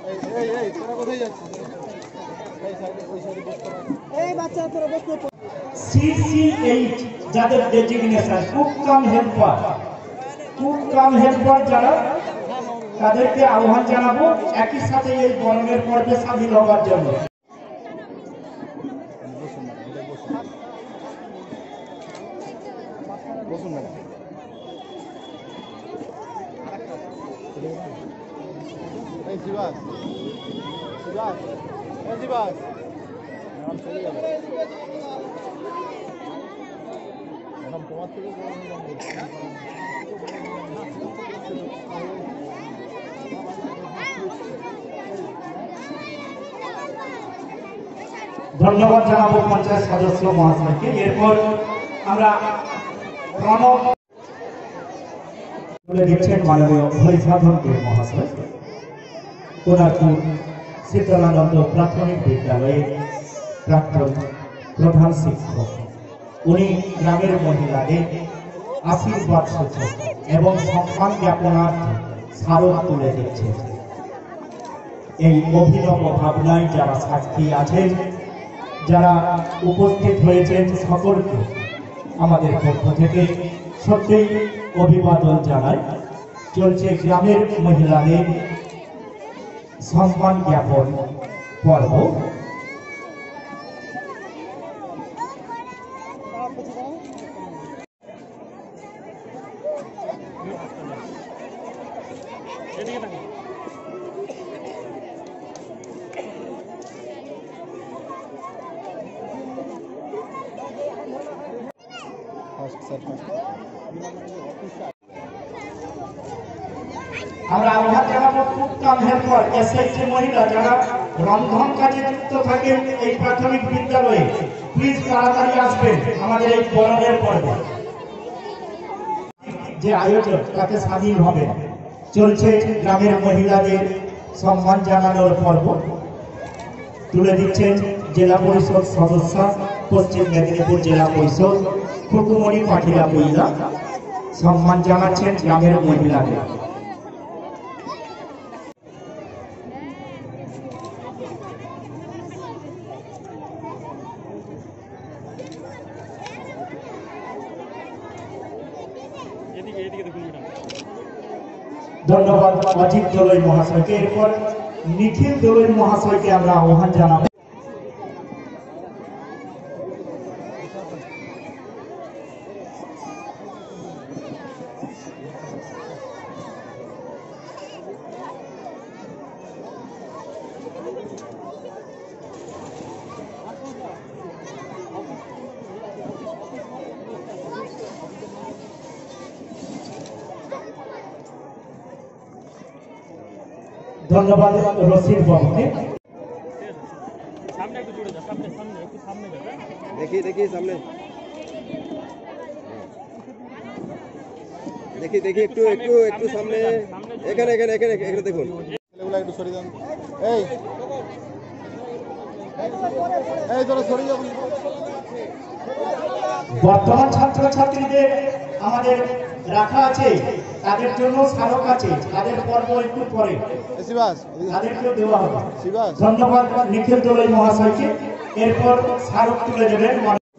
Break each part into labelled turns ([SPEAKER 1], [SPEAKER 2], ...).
[SPEAKER 1] CC8 যাদের designation cook কাম helper যারা তাদেরকে আহ্বান জানাবো একই সাথে এই বরণের পর্বে সামিল হওয়ার জন্য। ধন্যবাদ জানাবো পঞ্চায়েত সদস্য মহাশয়কে। এরপর আমরা তুলে দিচ্ছেন মাননীয় হরিসাধন দেব মহাশয়, কোনারপুর শীতলানন্দ প্রাথমিক বিদ্যালয়ের প্রাক্তন প্রধান শিক্ষক। উনি গ্রামের মহিলাদের আশীর্বাদ সূচক এবং সম্মান জ্ঞাপনার্থে স্মারক তুলে দিচ্ছেন। এই অভিনব ভাবনায় যারা সাক্ষী আছেন, যারা উপস্থিত হয়েছেন, সকলকে আমাদের পক্ষ থেকে সত্যিই অভিবাদন জানাই। চলছে গ্রামের মহিলাদের সম্মান জ্ঞাপন পর্ব। আমরা আহ্বান জানাবো কুক কাম হেল্পার এসএইচজি মহিলা যারা রন্ধন কাজে যুক্ত থাকেন এই প্রাথমিক বিদ্যালয়ে, প্লিজ তাড়াতাড়ি আসবেন আমাদের এই বরণের পর্বে। যে আয়োজন তাতে সামিল হবে। চলছে গ্রামের মহিলাদের সম্মান জানানোর পর্ব। তুলে দিচ্ছেন জেলা পরিষদ সদস্য, পশ্চিম মেদিনীপুর জেলা পরিষদ খুকুমণি পাঠিয়া মহিলা। সম্মান জানাচ্ছেন গ্রামের মহিলাদের। ধন্যবাদ অজিত দোলই মহাশয়কে। এরপর নিখিল দোলই মহাশয়কে আমরা আহ্বান জানাবো। ধন্যবাদ রশিদ বাবুকে।
[SPEAKER 2] দেখি সামনে দেখি একটু সামনে, এখানে দেখুন। একটু সরে যান, এই তোরা সরে যাবো।
[SPEAKER 1] বর্তমান ছাত্রছাত্রীদের আমাদের রাখা আছে, তাদের জন্য স্মারক আছে, তাদের পর্ব একটু পরে তাদেরকেও দেওয়া হবে। ধন্যবাদ নিখিল দোলই মহাশয়কে। এরপর স্মারক তুলে দেবেন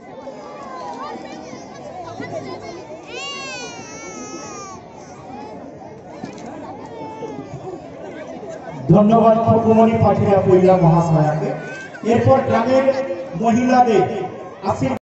[SPEAKER 1] ধন্যবাদ খুকুমণি পাঠিয়া মহিলা মহাশয়াকে। এরপর গ্রামের মহিলাদের আশীর্বাদ